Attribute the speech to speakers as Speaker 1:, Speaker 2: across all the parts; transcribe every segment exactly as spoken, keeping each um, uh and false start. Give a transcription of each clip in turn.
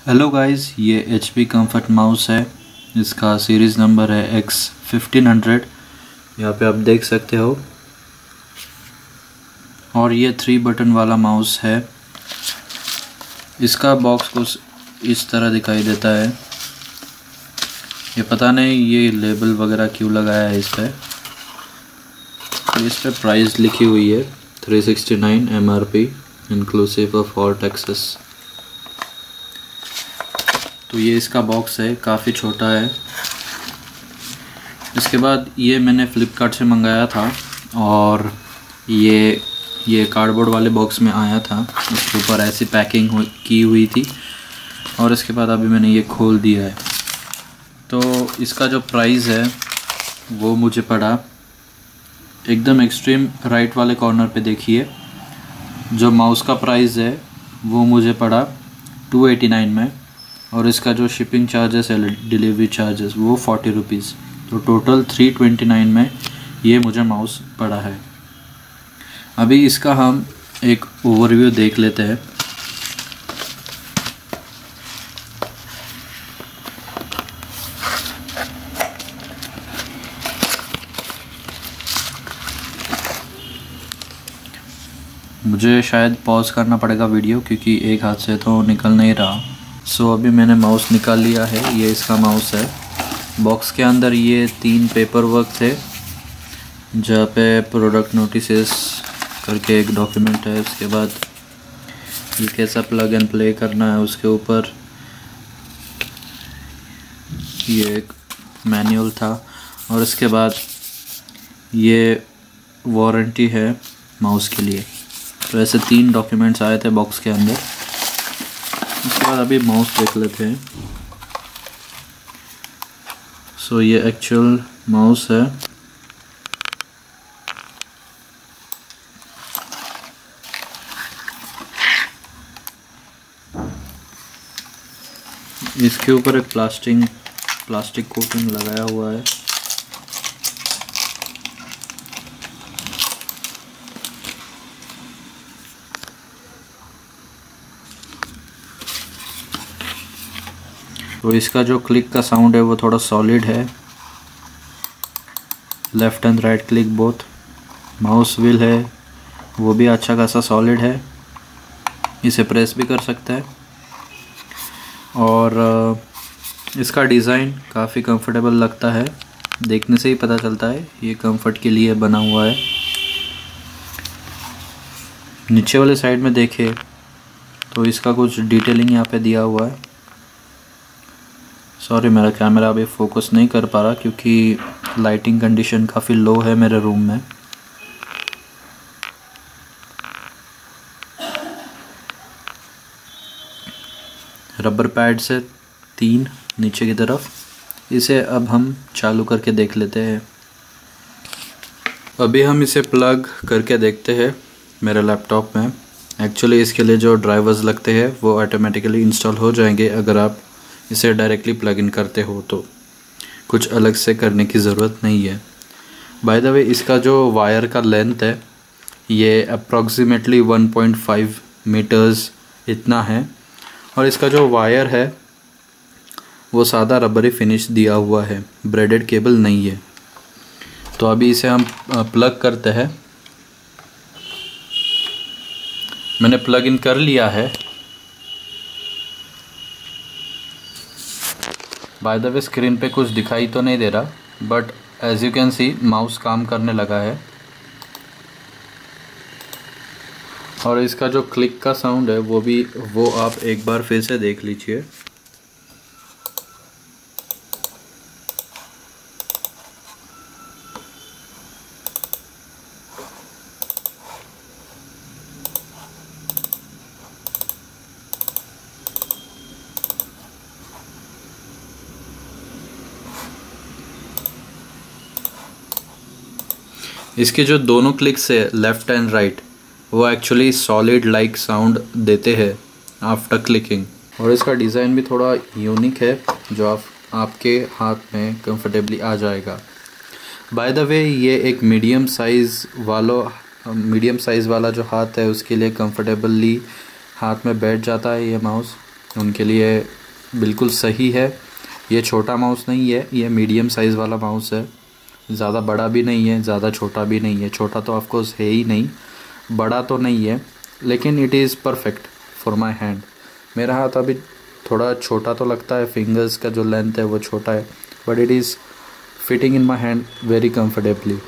Speaker 1: Hello guys, ये H P comfort mouse है। इसका सीरीज़ नंबर है एक्स फिफ्टीन हंड्रेड। यहाँ पे आप देख सकते हो। और ये थ्री बटन वाला माउस है। इसका बॉक्स कुछ इस तरह दिखाई देता है। ये पता नहीं ये लेबल वगैरह क्यों लगाया है इस पर। इस पर प्राइस लिखी हुई है three sixty nine M R P inclusive of all taxes. तो ये इसका बॉक्स है, काफ़ी छोटा है। इसके बाद ये मैंने फ़्लिपकार्ट से मंगाया था और ये ये कार्डबोर्ड वाले बॉक्स में आया था। उसके ऊपर ऐसी पैकिंग हुई की हुई थी और इसके बाद अभी मैंने ये खोल दिया है। तो इसका जो प्राइस है वो मुझे पड़ा एकदम एक्सट्रीम राइट वाले कॉर्नर पे। देखिए जो माउस का प्राइस है वो मुझे पड़ा टू एटी नाइन में, और इसका जो शिपिंग चार्जेस है, डिलीवरी चार्जेस, वो फोर्टी रुपीज़। तो टोटल थ्री ट्वेंटी नाइन में ये मुझे माउस पड़ा है। अभी इसका हम एक ओवरव्यू देख लेते हैं। मुझे शायद पॉज करना पड़ेगा वीडियो, क्योंकि एक हाथ से तो निकल नहीं रहा। सो so, अभी मैंने माउस निकाल लिया है। ये इसका माउस है। बॉक्स के अंदर ये तीन पेपर वर्क थे, जहाँ पे प्रोडक्ट नोटिसेस करके एक डॉक्यूमेंट है। उसके बाद ये कैसा प्लग एंड प्ले करना है, उसके ऊपर ये एक मैनुअल था, और इसके बाद ये वारंटी है माउस के लिए। तो ऐसे तीन डॉक्यूमेंट्स आए थे बॉक्स के अंदर। उसके बाद अभी माउस देख लेते हैं। सो so, ये एक्चुअल माउस है। इसके ऊपर एक प्लास्टिक प्लास्टिक कोटिंग लगाया हुआ है। तो इसका जो क्लिक का साउंड है वो थोड़ा सॉलिड है। Left and right click both. Mouse wheel है वो भी अच्छा खासा सॉलिड है, इसे प्रेस भी कर सकता है। और इसका डिज़ाइन काफ़ी कंफर्टेबल लगता है, देखने से ही पता चलता है ये कंफर्ट के लिए बना हुआ है। नीचे वाले साइड में देखें तो इसका कुछ डिटेलिंग यहाँ पे दिया हुआ है। सॉरी, मेरा कैमरा अभी फोकस नहीं कर पा रहा क्योंकि लाइटिंग कंडीशन काफ़ी लो है मेरे रूम में। रबर पैड्स है तीन नीचे की तरफ। इसे अब हम चालू करके देख लेते हैं। अभी हम इसे प्लग करके देखते हैं मेरे लैपटॉप में। एक्चुअली इसके लिए जो ड्राइवर्स लगते हैं वो ऑटोमेटिकली इंस्टॉल हो जाएंगे अगर आप इसे डायरेक्टली प्लग इन करते हो, तो कुछ अलग से करने की ज़रूरत नहीं है। बाय द वे, इसका जो वायर का लेंथ है ये approximately one point five metres इतना है, और इसका जो वायर है वो सादा रबरी फिनिश दिया हुआ है, ब्रेडेड केबल नहीं है। तो अभी इसे हम प्लग करते हैं। मैंने प्लग इन कर लिया है। बाय द वे, स्क्रीन पे कुछ दिखाई तो नहीं दे रहा, but as you can see mouse काम करने लगा है। और इसका जो क्लिक का साउंड है वो भी वो आप एक बार फिर से देख लीजिए। इसके जो दोनों क्लिक्स है लेफ़्ट एंड राइट, वो एक्चुअली सॉलिड लाइक साउंड देते हैं आफ्टर क्लिकिंग। और इसका डिज़ाइन भी थोड़ा यूनिक है जो आप आपके हाथ में कंफर्टेबली आ जाएगा। बाय द वे, ये एक मीडियम साइज़ वाला मीडियम साइज़ वाला जो हाथ है उसके लिए कंफर्टेबली हाथ में बैठ जाता है ये माउस। उनके लिए बिल्कुल सही है। ये छोटा माउस नहीं है, ये मीडियम साइज़ वाला माउस है। ज़्यादा बड़ा भी नहीं है, ज़्यादा छोटा भी नहीं है। छोटा तो ऑफ कोर्स है ही नहीं, बड़ा तो नहीं है, लेकिन it is perfect for my hand. मेरा हाथ अभी थोड़ा छोटा तो लगता है, फिंगर्स का जो लेंथ है वो छोटा है, but it is fitting in my hand very comfortably.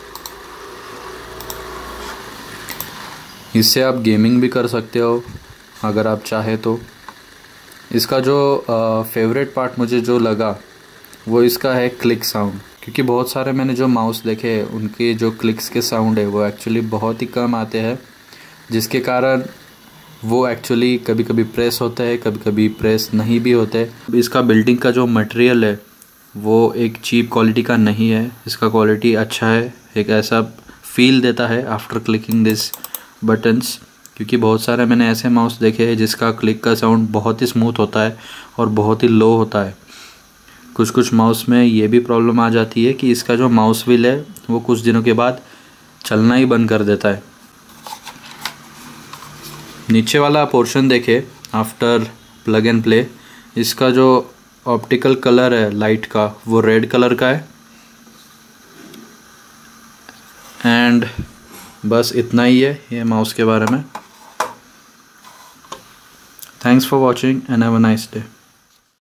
Speaker 1: इससे आप गेमिंग भी कर सकते हो अगर आप चाहे तो। इसका जो फेवरेट पार्ट मुझे जो लगा वो इसका है क्लिक साउंड, क्योंकि बहुत सारे मैंने जो माउस देखे हैं उनके जो क्लिक्स के साउंड है वो एक्चुअली बहुत ही कम आते हैं, जिसके कारण वो एक्चुअली कभी कभी प्रेस होते हैं, कभी कभी प्रेस नहीं भी होते। इसका बिल्डिंग का जो मटेरियल है वो एक चीप क्वालिटी का नहीं है, इसका क्वालिटी अच्छा है। एक ऐसा फील देता है आफ्टर क्लिकिंग दिस बटन्स, क्योंकि बहुत सारे मैंने ऐसे माउस देखे हैं जिसका क्लिक का साउंड बहुत ही स्मूथ होता है और बहुत ही लो होता है। कुछ कुछ माउस में ये भी प्रॉब्लम आ जाती है कि इसका जो माउस व्हील है वो कुछ दिनों के बाद चलना ही बंद कर देता है। नीचे वाला पोर्शन देखे आफ्टर प्लग एंड प्ले, इसका जो ऑप्टिकल कलर है लाइट का वो रेड कलर का है। एंड बस इतना ही है ये माउस के बारे में। Thanks for watching and have a nice day.